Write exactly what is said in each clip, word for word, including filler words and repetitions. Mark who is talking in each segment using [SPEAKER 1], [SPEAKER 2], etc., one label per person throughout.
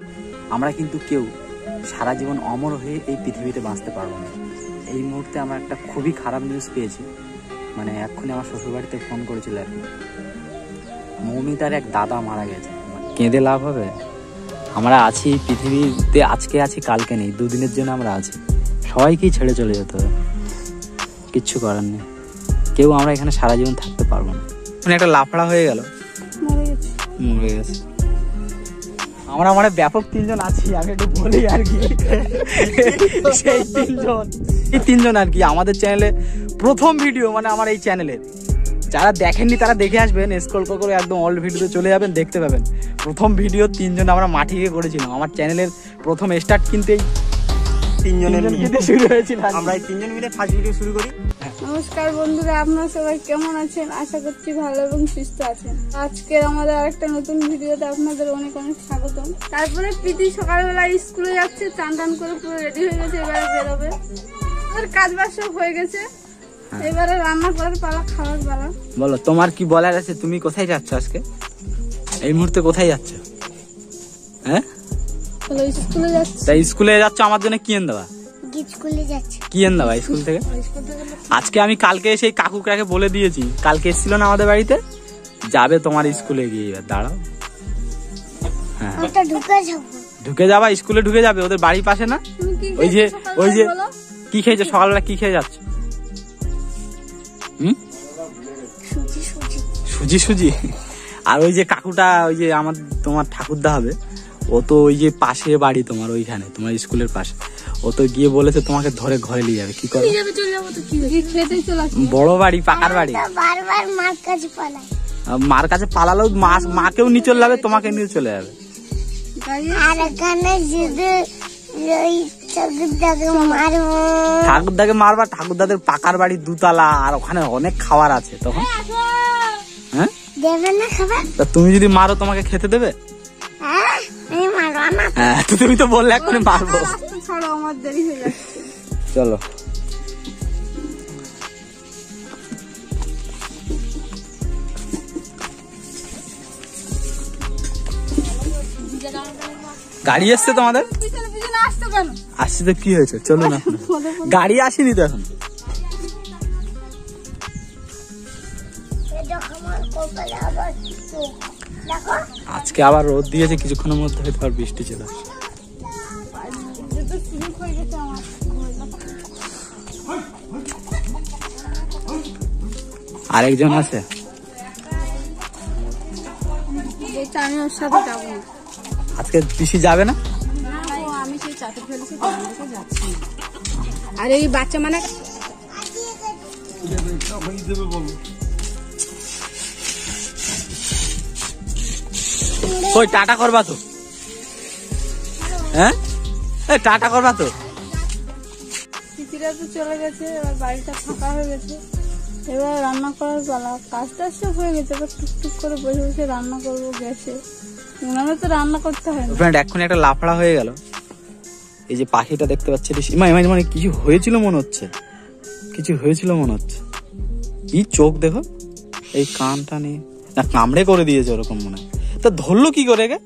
[SPEAKER 1] আমরা কিন্তু কেউ সারা জীবন অমর হয়ে এই পৃথিবীতে বাঁচতে পারবো না। এই মুহূর্তে আমরা একটা খুবই খারাপ নিউজ পেয়েছি, মানে এক্ষুনি আমার শ্বশুরবাড়িতে ফোন করেছিল আর কি, মৌমিতার এক দাদা মারা গেছে। কেঁদে লাভ হবে? আমরা আছি পৃথিবীতে, আজকে আছি কালকে নেই, দুদিনের জন্য আমরা আছি, সবাইকেই ছেড়ে চলে যেতে হবে, কিচ্ছু করার নেই, কেউ আমরা এখানে সারা জীবন থাকতে পারবো না। মানে একটা লাফড়া হয়ে গেল, মরে গেছে। আমরা মানে ব্যাপক তিনজন আছি, আমি একটু বলি আর কি, সেই তিনজন এই তিনজন আর কি আমাদের চ্যানেলে প্রথম ভিডিও, মানে আমার এই চ্যানেলের যারা দেখেননি তারা দেখে আসবেন, স্ক্রল করে একদম অল ভিডিওতে চলে যাবেন, দেখতে পাবেন। প্রথম ভিডিও তিনজন আমরা মাটি গিয়ে করেছিলাম, আমার চ্যানেলের প্রথম স্টার্ট কিন্তু এই তিনজনের মিলে শুরু হয়েছিল। আমরা এই তিনজন মিলে ফার্স্ট ভিডিও শুরু করি।
[SPEAKER 2] নমস্কার বন্ধুরা, আপনারা সবাই কেমন আছেন? আশা করছি ভালো এবং সুস্থ আছেন। আজকে আমাদের আরেকটা নতুন ভিডিওতে আপনাদের অনেক অনেক স্বাগতম। তারপরে প্রীতি সকালবেলা স্কুলে যাচ্ছে, চান টান করে পুরো রেডি হয়ে গেছে, এবারে বেরোবে। ওর কাজ বাজ সব হয়ে গেছে, এবারে রান্না করার পালা, খাওয়ার পালা।
[SPEAKER 1] বলো তোমার কি বলার আছে, তুমি কোথায় যাচ্ছ আজকে, এই মুহূর্তে কোথায় যাচ্ছ? হ্যাঁ
[SPEAKER 2] স্কুলে যাচ্ছে।
[SPEAKER 1] তাই স্কুলে যাচ্ছ, আমার জন্য কি এনে দেবা?
[SPEAKER 2] স্কুলে যাচ্ছে।
[SPEAKER 1] কি এনে দেবা স্কুল থেকে? আজকে আমি কালকে সেই কাকু কাকে বলে দিয়েছি, কালকে এসেছিল না আমাদের বাড়িতে, যাবে তোমার স্কুলে গিয়ে। এবার দাঁড়াও, হ্যাঁ ঢুকে যাবা, স্কুলে ঢুকে যাবে, ওদের বাড়ির পাশে না? ওই যে ওই যে কি খেয়েছো সকালবেলা, কি খেয়ে যাচ্ছ? হম সুজি সুজি। আর ওই যে কাকুটা, ওই যে আমার তোমার ঠাকুরদা হবে, ও তো ওই যে পাশে বাড়ি তোমার, ওইখানে তোমার স্কুলের পাশে, ও তো গিয়ে বলেছে তোমাকে ধরে ঘরে নিয়ে যাবে। কি করে? বড় বাড়ি, পাকার বাড়ি, মার কাছে পালালেও মাকেও নিয়ে চলে যাবে, তোমাকে নিয়ে চলে যাবে। ঠাকুরদাকে মারবা, ঠাকুরদাদের পাকার বাড়ি দুতলা, আর ওখানে অনেক খাবার আছে তখন। হ্যাঁ তুমি যদি মারো তোমাকে খেতে দেবে? হ্যাঁ তুমি তো বললে এক্ষুনি মারবো। চলো গাড়ি এসছে তোমাদের? আসছে তো, কি হয়েছে? চলো না, গাড়ি আসেনি তো এখন। আজকে আবার রোদ দিয়েছে, কিছুক্ষণের মধ্যে হয়তো আর বৃষ্টি চলে আসে। আরেকজন আছে, আজকে পিসি যাবে না?
[SPEAKER 2] আর এই বাচ্চা মানে
[SPEAKER 1] কই টাটা করবা তো? হ্যাঁ টাটা করবা তো?
[SPEAKER 2] পিসিরা তো চলে গেছে, এবার বাড়িটা ফাঁকা হয়ে গেছে, এবার রান্না করার পালা। কাজটা সব হয়ে গেছে, এবার টুকটুক করে বসে বসে রান্না করবো গ্যাসে। উনারা তো রান্না করতে হয় না।
[SPEAKER 1] ফ্রেন্ড এখন একটা লাফড়া হয়ে গেল, এই যে পাখিটা দেখতে পাচ্ছি, মানে মানে কিছু হয়েছিল মনে হচ্ছে, কিছু হয়েছিল মনে হচ্ছে। কি চোখ দেখো, এই কানটা নিয়ে না কামড়ে করে দিয়েছে ওরকম মনে হয়। তা ধরলো কি করে গে?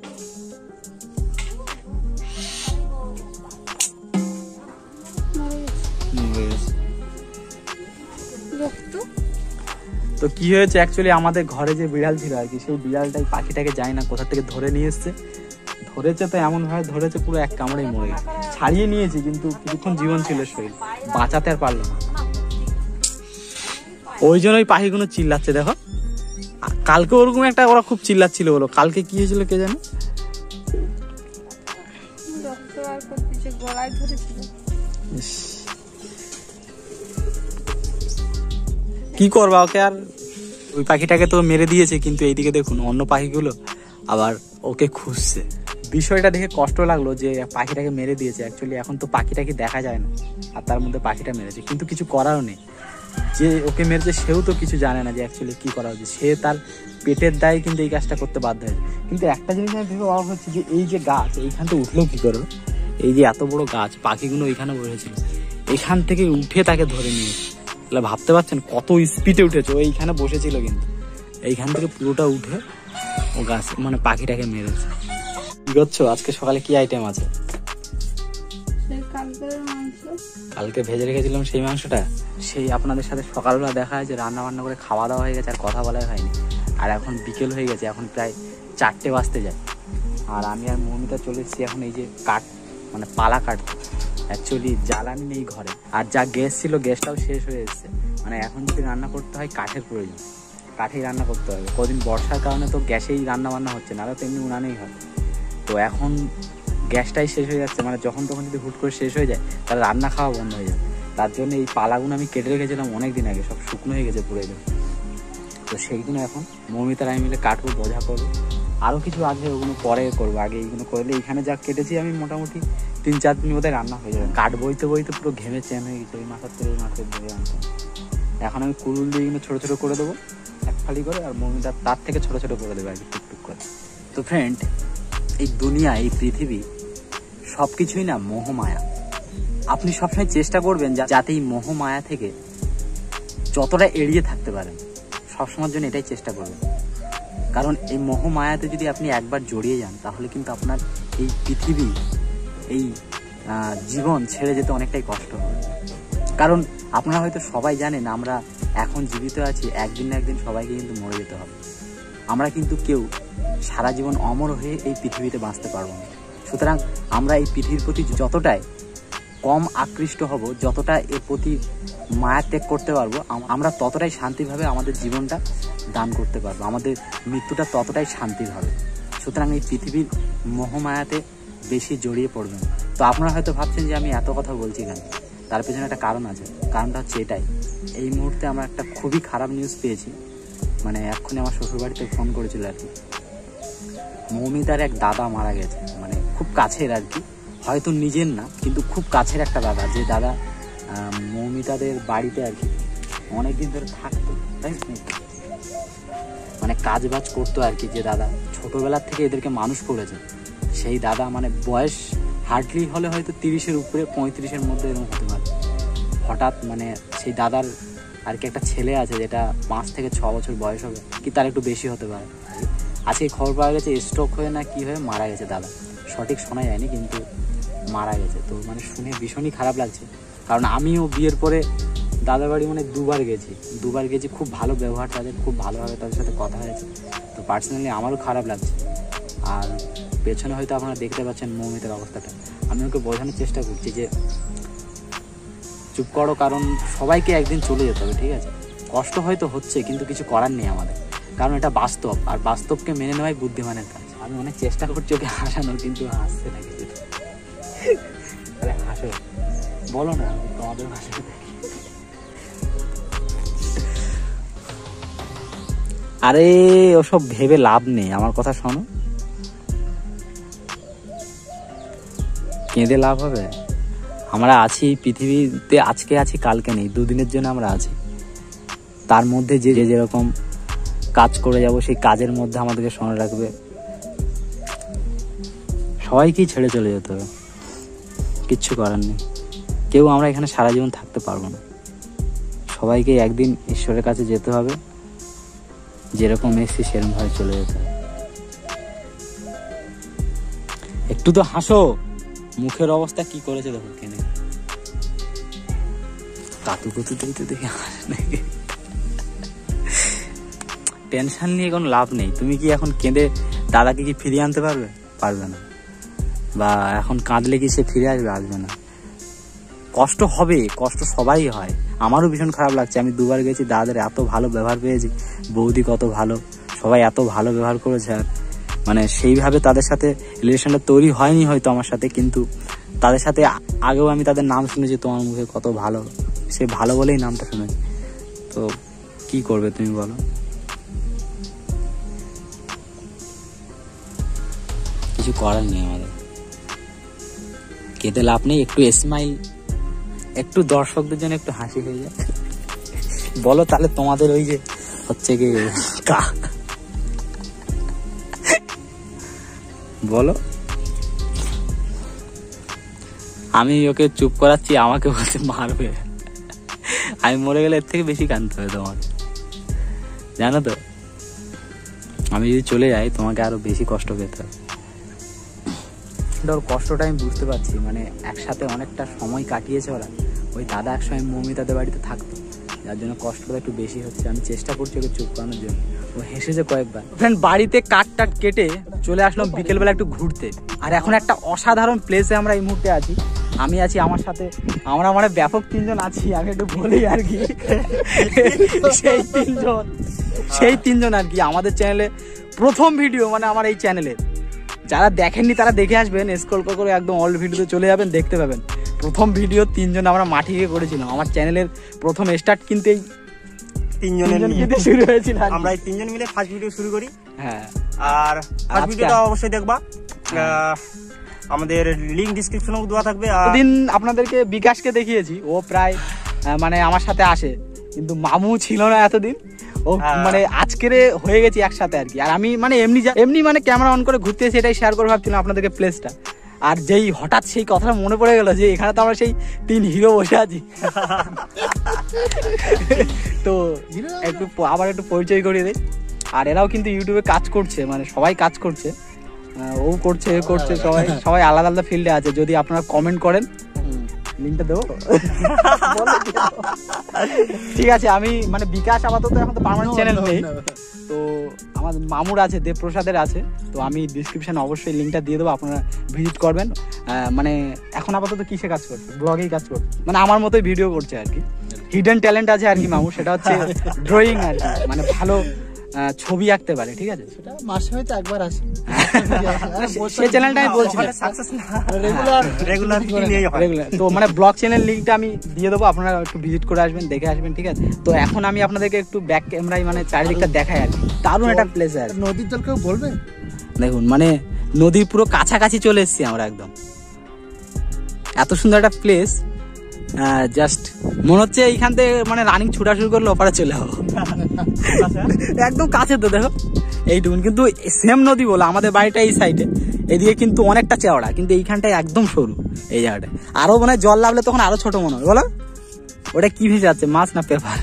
[SPEAKER 1] তো কি হয়েছে অ্যাকচুয়ালি, আমাদের ঘরে যে বিড়াল ছিল আর কি, সেই বিড়ালটাই পাখিটাকে যায় না কোথা থেকে ধরে নিয়ে এসছে, ধরেছে তো এমন ভাবে ধরেছে পুরো এক কামড়েই মরে গেছে। ছাড়িয়ে নিয়েছি কিন্তু কিছুক্ষণ জীবন ছিল, শরীর বাঁচাতে আর পারলো না। ওই জন্য ওই পাখিগুলো চিল্লাচ্ছে দেখো। কালকে ওরকম একটা ওরা খুব চিল্লাচ্ছিল, বলো কালকে কি হয়েছিল কে জানে। কি করবা ওকে, আর ওই পাখিটাকে তো মেরে দিয়েছে, কিন্তু এইদিকে দেখুন অন্য পাখিগুলো আবার ওকে খুঁজছে। বিষয়টা দেখে কষ্ট লাগলো যে পাখিটাকে মেরে দিয়েছে। অ্যাকচুয়ালি এখন তো পাখিটাকে দেখা যায় না, আর তার মধ্যে পাখিটা মেরেছে, কিন্তু কিছু করারও নেই। যে ওকে মেরেছে সেও তো কিছু জানে না যে অ্যাকচুয়ালি কি করা উচিত, সে তার পেটের দায়ে কিন্তু এই কাজটা করতে বাধ্য হয়েছে। কিন্তু একটা জিনিস আমি ভেবে অবাক হচ্ছে যে এই যে গাছ, এইখান থেকে উঠলো কি করে? এই যে এত বড় গাছ, পাখিগুলো ওইখানে বসেছিল, এখান থেকে উঠে তাকে ধরে নিয়েছে। তাহলে ভাবতে পারছেন কত স্পিডে উঠেছে, ও এইখানে বসেছিল কিন্তু এইখান থেকে পুরোটা উঠে ও গাছ মানে পাখিটাকে মেরেছে। কি করছো? আজকে সকালে কি আইটেম আছে? কালকে ভেজে রেখেছিলাম সেই মাংসটা, সেই আপনাদের সাথে সকালবেলা দেখা হয় যে রান্না বান্না করে খাওয়া দাওয়া হয়ে গেছে, আর কথা বলাই হয়নি। আর এখন বিকেল হয়ে গেছে, এখন প্রায় চারটে বাজতে যায়। আর আমি আর মৌমিতা চলে এসেছি এখন এই যে কাঠ মানে পালা কাঠ। অ্যাকচুয়ালি জ্বালানি নেই ঘরে, আর যা গ্যাস ছিল গ্যাসটাও শেষ হয়ে এসছে। মানে এখন যদি রান্না করতে হয় কাঠের প্রয়োজন, কাঠেই রান্না করতে হবে। কদিন বর্ষার কারণে তো গ্যাসেই রান্না বান্না হচ্ছে, নাহলে তো এমনি উনানেই হয়। তো এখন গ্যাসটাই শেষ হয়ে যাচ্ছে, মানে যখন তখন যদি হুট করে শেষ হয়ে যায় তাহলে রান্না খাওয়া বন্ধ হয়ে যাবে। তার জন্য এই পালাগুলো আমি কেটে রেখেছিলাম অনেক দিন আগে, সব শুকনো হয়ে গেছে পুরো। তো সেইগুলো এখন মৌমিতার আমি মিলে কাটবো, বোঝা করবো। আরও কিছু আছে ওগুলো পরে করবো, আগে এইগুলো করলে এইখানে যা কেটেছি আমি মোটামুটি তিন চার দিন বোধহয় রান্না হয়ে যাবে। কাঠ বইতে বইতে পুরো ঘেমে চেন হয়ে গেছে, ওই মাথার থেকে ওই মাথার ধরে আনতে। এখন আমি কুরুল দিয়ে এগুলো ছোটো ছোটো করে দেবো এক ফালি করে, আর মৌমিতা তার থেকে ছোটো ছোটো করে দেবে আর কি, টুকটুক করে। তো ফ্রেন্ড, এই দুনিয়া, এই পৃথিবী সব কিছুই না মোহমায়া। আপনি সবসময় চেষ্টা করবেন যাতে এই মোহমায়া থেকে যতটা এড়িয়ে থাকতে পারেন, সবসময়ের জন্য এটাই চেষ্টা করবেন। কারণ এই মোহমায়াতে যদি আপনি একবার জড়িয়ে যান তাহলে কিন্তু আপনার এই পৃথিবী, এই জীবন ছেড়ে যেতে অনেকটাই কষ্ট হবে। কারণ আপনারা হয়তো সবাই জানেন আমরা এখন জীবিত আছি, একদিন না একদিন সবাইকে কিন্তু মরে যেতে হবে। আমরা কিন্তু কেউ সারা জীবন অমর হয়ে এই পৃথিবীতে বাঁচতে পারবো না। সুতরাং আমরা এই পৃথিবীর প্রতি যতটাই কম আকৃষ্ট হব, যতটা এর প্রতি মায়া ত্যাগ করতে পারবো, আমরা ততটাই শান্তিভাবে আমাদের জীবনটা দান করতে পারবো, আমাদের মৃত্যুটা ততটাই শান্তির হবে। সুতরাং এই পৃথিবীর মোহমায়াতে বেশি জড়িয়ে পড়বেন। তো আপনারা হয়তো ভাবছেন যে আমি এত কথা বলছি কেন, তার পেছনে একটা কারণ আছে। কারণটা হচ্ছে এটাই, এই মুহূর্তে আমরা একটা খুবই খারাপ নিউজ পেয়েছি। মানে এক্ষুনি আমার শ্বশুরবাড়িতে ফোন করেছিল আর কি, মৌমিতার এক দাদা মারা গেছে। মানে খুব কাছের আর কি, হয়তো নিজের না কিন্তু খুব কাছের একটা দাদা, যে দাদা মৌমিতাদের বাড়িতে আর কি অনেকদিন ধরে থাকতো, তাই মানে কাজ বাজ করতো আর কি। যে দাদা ছোটবেলার থেকে এদেরকে মানুষ করেছে, সেই দাদা মানে বয়স হার্ডলি হলে হয়তো তিরিশের উপরে, পঁয়ত্রিশের মধ্যে এরকম হতে পারে। হঠাৎ মানে সেই দাদার আর কি একটা ছেলে আছে যেটা পাঁচ থেকে ছ বছর বয়স হবে, কি তার একটু বেশি হতে পারে। আজকে খবর পাওয়া গেছে স্ট্রোক হয়ে না কি হয়ে মারা গেছে দাদা, সঠিক শোনা যায়নি কিন্তু মারা গেছে। তো মানে শুনে ভীষণই খারাপ লাগছে, কারণ আমিও বিয়ের পরে দাদার বাড়ি মানে দুবার গেছি দুবার গেছি খুব ভালো ব্যবহার তাদের, খুব ভালোভাবে তাদের সাথে কথা হয়েছে। তো পার্সোনালি আমারও খারাপ লাগছে। আর পেছনে হয়তো আপনারা দেখতে পাচ্ছেন মৌমিতার অবস্থাটা। আমি ওকে বোঝানোর চেষ্টা করছি যে চুপ করো, কারণ সবাইকে একদিন চলে যেতে হবে, ঠিক আছে? কষ্ট হয়তো হচ্ছে কিন্তু কিছু করার নেই আমাদের, কারণ এটা বাস্তব, আর বাস্তবকে মেনে নেওয়াই বুদ্ধিমানের কাজ। আমি অনেক চেষ্টা করছি ওকে হাসানোর, কিন্তু হাসছে না কিছু। তাহলে হাসো, বলো না তোমাদের ভাষা। আরে ওসব ভেবে লাভ নেই, আমার কথা শোনো। কেঁদে লাভ হবে? আমরা আছি পৃথিবীতে, আজকে আছি কালকে নেই, দুদিনের জন্য আমরা আছি। তার মধ্যে যে যেরকম কাজ করে যাব, সেই কাজের মধ্যে আমাদেরকে স্মরণ রাখবে। সবাইকেই ছেড়ে চলে যেতে হবে, কিচ্ছু করার নেই। কেউ আমরা এখানে সারা জীবন থাকতে পারবো না, সবাইকে একদিন ঈশ্বরের কাছে যেতে হবে। যেরকম এসছি সেরকম ভাবে চলে যেতে হবে। একটু তো হাসো, মুখের অবস্থা কি করেছে দেখো, কেনে কাতু কুতু দিতে দেখে হাসে। টেনশন নিয়ে কোনো লাভ নেই। তুমি কি এখন কেঁদে দাদাকে কি ফিরিয়ে আনতে পারবে? পারবে না। বা এখন কাঁদলে কি সে ফিরে আসবে? আসবে না। কষ্ট হবে, কষ্ট সবাই হয়। আমারও ভীষণ খারাপ লাগছে। আমি দুবার গেছি, দাদাদের এত ভালো ব্যবহার পেয়েছি, বৌদি কত ভালো, সবাই এত ভালো ব্যবহার করেছে। আর মানে সেইভাবে তাদের সাথে রিলেশনটা তৈরি হয়নি হয়তো আমার সাথে, কিন্তু তাদের সাথে আগেও আমি তাদের নাম শুনেছি, তোমার মুখে কত ভালো, সে ভালো বলেই নামটা শুনেছি। তো কি করবে তুমি বলো? কিছু করার নেই আমাদের, কেঁদে লাভ নেই। একটু স্মাইল, একটু দর্শকদের জন্য একটু হাসি হয়ে যায় বলো, তাহলে তোমাদের ওই যে হচ্ছে কি বলো। আমি ওকে চুপ করাচ্ছি, আমাকে বলতে মারবে। আমি মরে গেলে এর থেকে বেশি কাঁদতে হবে তোমার, জানো তো। আমি যদি চলে যাই তোমাকে আরো বেশি কষ্ট পেতে হবে। ওর কষ্টটা আমি বুঝতে পারছি, মানে একসাথে অনেকটা সময় কাটিয়েছে ওরা। ওই দাদা একসময় মৌমিতাদের বাড়িতে থাকতো, যার জন্য কষ্টটা একটু বেশি হচ্ছে। আমি চেষ্টা করছি ওকে চুপ করানোর জন্য, ও হেসেছে কয়েকবার। ফ্রেন্ড, বাড়িতে কাট টাট কেটে চলে আসলাম বিকেলবেলা একটু ঘুরতে। আর এখন একটা অসাধারণ প্লেসে আমরা এই মুহূর্তে আছি। আমি আছি, আমার সাথে আমরা মানে ব্যাপক তিনজন আছি, আমি একটু বলি আর কি। সেই তিনজন সেই তিনজন আর কি আমাদের চ্যানেলে প্রথম ভিডিও, মানে আমার এই চ্যানেলের যারা দেখেননি তারা দেখে আসবেন, স্ক্রল করে একদম অল ভিডিওতে চলে যাবেন, দেখতে পাবেন। প্রথম ভিডিও তিনজন আমরা মাঠে গিয়ে করেছিলাম। আমার চ্যানেলের প্রথম স্টার্ট কিন্তু এই তিনজনের নিয়ে শুরু হয়েছিল।
[SPEAKER 3] আমরা এই তিনজন মিলে ফার্স্ট ভিডিও শুরু করি।
[SPEAKER 1] হ্যাঁ,
[SPEAKER 3] আর ফার্স্ট ভিডিওটা অবশ্যই দেখবা, আমাদের লিংক ডেসক্রিপশনে দেওয়া থাকবে।
[SPEAKER 1] দিন আপনাদেরকে বিকাশকে দেখিয়েছি, ও প্রায় মানে আমার সাথে আসে, কিন্তু মামু ছিল না এতদিন। ও মানে আজকের হয়ে গেছি একসাথে আর কি। আর আমি মানে এমনি এমনি মানে ক্যামেরা অন করে ঘুরতে এসে এটাই শেয়ার করে ভাবছিলাম আপনাদেরকে প্লেসটা। আর যেই হঠাৎ সেই কথাটা মনে পড়ে গেল যে এখানে তো আমরা সেই তিন হিরো বসে আছি। তো একটু আবার একটু পরিচয় করিয়ে দেয়। আর এরাও কিন্তু ইউটিউবে কাজ করছে, মানে সবাই কাজ করছে, ও করছে এ করছে, সবাই সবাই আলাদা আলাদা ফিল্ডে আছে। যদি আপনারা কমেন্ট করেন লিঙ্কটা দেবো। ঠিক আছে, আমি মানে বিকাশ আপাতত এখন তো পার্মানেন্ট চ্যানেল নেই, তো আমার মামুর আছে, দেবপ্রসাদের আছে, তো আমি ডিসক্রিপশনে অবশ্যই লিঙ্কটা দিয়ে দেবো, আপনারা ভিজিট করবেন। মানে এখন আপাতত কিসে কাজ করছে? ব্লগেই কাজ করছে, মানে আমার মতোই ভিডিও করছে আর কি। হিডেন ট্যালেন্ট আছে আর কি মামুর, সেটা হচ্ছে ড্রয়িং আর কি, মানে ভালো ছবি আঁকতে পারে। ঠিক আছে, সেটা মাসে হয়তো একবার আসে। সেই চ্যানেলটা আমি বলছিলাম রেগুলার রেগুলার রেগুলার তো মানে ব্লগ চ্যানেল লিঙ্কটা আমি দিয়ে দেবো, আপনারা একটু ভিজিট করে আসবেন, দেখে আসবেন। ঠিক আছে, তো এখন আমি আপনাদেরকে একটু ব্যাক ক্যামেরায় মানে চারিদিকটা দেখাই আর কি। দারুণ একটা প্লেস আর নদীর জল কেউ বলবে, দেখুন মানে নদীর পুরো কাছাকাছি চলে এসেছি আমরা একদম। এত সুন্দর একটা প্লেস, জাস্ট মনে হচ্ছে এইখান থেকে মানে রানিং ছুটা শুরু করলে ওপারে চলে যাবো। একদম কাছে তো দেখো এইটুকুন, কিন্তু সেম নদী বলে আমাদের বাড়িটা এই সাইডে, এদিকে কিন্তু অনেকটা চওড়া, কিন্তু এইখানটায় একদম সরু এই জায়গাটা। আরো মানে জল লাগলে তখন আরো ছোট মনে হয়, বলো ওটা কি ভেসে যাচ্ছে, মাছ না পেপার?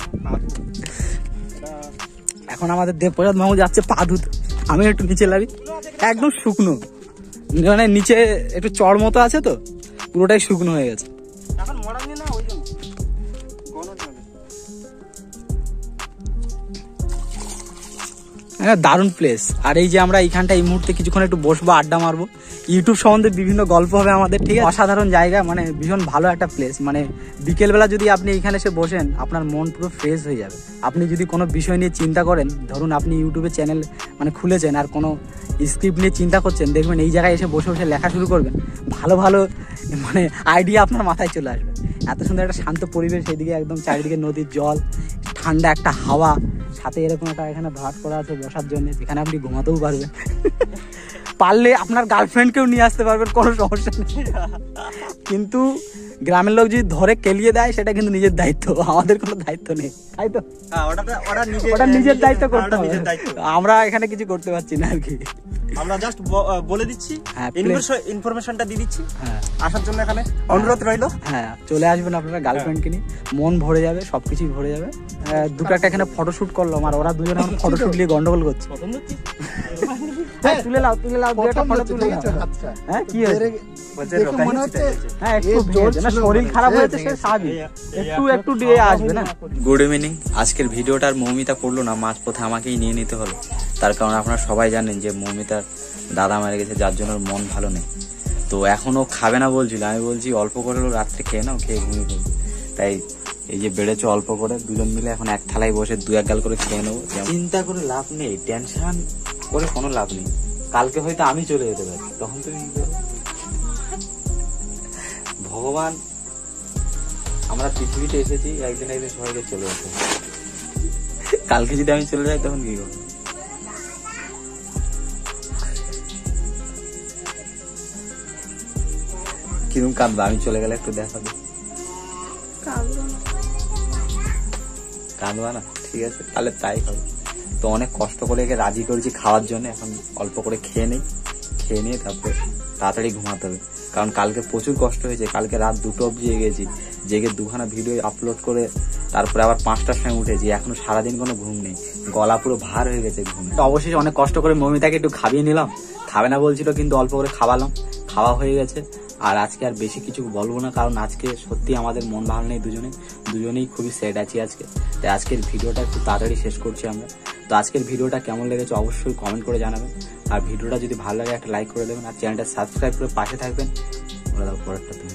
[SPEAKER 1] এখন আমাদের দেবপ্রসাদ মামু যাচ্ছে পা ধুতে, আমি একটু নিচে লাগি, একদম শুকনো, মানে নিচে একটু চড় মতো আছে তো, পুরোটাই শুকনো হয়ে গেছে। দারুণ প্লেস। আর এই যে আমরা এইখানটা এই মুহূর্তে কিছুক্ষণ একটু বসবো, আড্ডা মারবো, ইউটিউব সম্বন্ধে বিভিন্ন গল্প হবে আমাদের। ঠিক আছে, অসাধারণ জায়গা, মানে ভীষণ ভালো একটা প্লেস। মানে বিকেলবেলা যদি আপনি এইখানে এসে বসেন, আপনার মন পুরো ফ্রেশ হয়ে যাবে। আপনি যদি কোনো বিষয় নিয়ে চিন্তা করেন, ধরুন আপনি ইউটিউবে চ্যানেল মানে খুলেছেন আর কোনো স্ক্রিপ্ট নিয়ে চিন্তা করছেন, দেখবেন এই জায়গায় এসে বসে বসে লেখা শুরু করবেন, ভালো ভালো মানে আইডিয়া আপনার মাথায় চলে আসবে। এত সুন্দর একটা শান্ত পরিবেশ, এদিকে একদম চারিদিকে নদীর জল, ঠান্ডা একটা হাওয়া, সাথে এরকম একটা এখানে ভাট করা আছে বসার জন্য, যেখানে আপনি ঘুমাতেও পারবেন। পারলে আপনার গার্লফ্রেন্ডকেও নিয়ে আসতে পারবেন, কোনো সমস্যা নেই। কিন্তু গ্রামের লোক যদি ধরে কেলিয়ে দেয়, সেটা কিন্তু নিজের দায়িত্ব, আমাদের কোনো দায়িত্ব নেই, তাই তো? ওটা নিজের দায়িত্ব করতে হবে, আমরা এখানে কিছু করতে পারছি না আর কি।
[SPEAKER 3] আমরা জাস্ট বলে দিচ্ছি, ইনফরমেশনটা দিয়ে দিচ্ছি, আসার জন্য এখানে অনুরোধ রইল।
[SPEAKER 1] হ্যাঁ, চলে আসবেন আপনারা গার্লফ্রেন্ডকে নিয়ে, মন ভরে যাবে, সবকিছুই ভরে যাবে। দুটো একটা এখানে ফটোশুট করলাম, আর ওরা দুজনে ফটোশুট নিয়ে গন্ডগোল করছে। তুলে নাও তুলে নাও দুটো ফটো তুলে নাও। হ্যাঁ, কি হয়েছে? হ্যাঁ, একটু না, শরীর খারাপ হয়েছে, সে স্বাভাবিক, একটু একটু দিয়ে আসবে না।
[SPEAKER 4] Good evening. আজকের ভিডিওটা আর মৌমিতা করলো না, মাঝ পথে আমাকেই নিয়ে নিতে হলো। তার কারণ আপনারা সবাই জানেন যে মৌমিতার দাদা মারা গেছে, যার জন্য ওর মন ভালো নেই। তো এখনও খাবে না বলছিল, আমি বলছি অল্প করে রাত্রে খেয়ে নাও, খেয়ে ঘুমিয়ে পড়বে। তাই এই যে বেড়েছে অল্প করে, দুজন মিলে এখন এক থালায় বসে দু এক গাল করে খেয়ে নেবো। চিন্তা করে লাভ নেই, টেনশন করে কোনো লাভ নেই। কালকে হয়তো আমি চলে যেতে পারি, তখন তুমি কি করবে? ভগবান, আমরা পৃথিবীতে এসেছি একদিন একদিন সবাইকে চলে যেতে, কালকে যদি আমি চলে যাই তখন কি করবো? কিরম কাঁদবা আমি চলে গেলে? একটু দেখাবে, কাঁদবা না? ঠিক আছে, তাহলে তাই হবে। তো অনেক কষ্ট করে একে রাজি করেছি খাওয়ার জন্য, এখন অল্প করে খেয়ে নেই, খেয়ে নিয়ে তারপর তাড়াতাড়ি ঘুমাতে হবে। কারণ কালকে প্রচুর কষ্ট হয়েছে, কালকে রাত দুটো অবধি জেগেছি, জেগে দুখানা ভিডিও আপলোড করে তারপরে আবার পাঁচটার সময় উঠেছি, এখনো সারাদিন কোনো ঘুম নেই, গলা পুরো ভার হয়ে গেছে ঘুম। তো অবশেষে অনেক কষ্ট করে মৌমিতাকে একটু খাবিয়ে নিলাম, খাবে না বলছিল কিন্তু অল্প করে খাওয়ালাম,
[SPEAKER 1] খাওয়া হয়ে গেছে। আর আজকে আর বেশি কিছু বলবো না, কারণ আজকে সত্যি আমাদের মন ভালো নেই, দুজনে দুজনেই খুবই স্যাড আছি আজকে। তাই আজকের ভিডিওটা একটু তাড়াতাড়ি শেষ করছি আমরা। তো আজকের ভিডিওটা কেমন লেগেছে অবশ্যই কমেন্ট করে জানাবেন, আর ভিডিওটা যদি ভালো লাগে একটা লাইক করে দেবেন, আর চ্যানেলটা সাবস্ক্রাইব করে পাশে থাকবেন। বলে দাও পরেরটা তুমি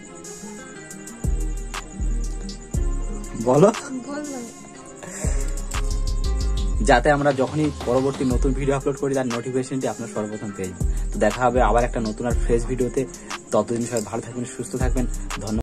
[SPEAKER 1] বলো, যাতে আমরা যখনই পরবর্তী নতুন ভিডিও আপলোড করি তার নোটিফিকেশনটি আপনার সর্বপ্রথম পেয়ে যাবেন। তো দেখা হবে আবার একটা নতুন আর ফ্রেশ ভিডিওতে। ততদিন সবাই ভালো থাকবেন, সুস্থ থাকবেন। ধন্যবাদ।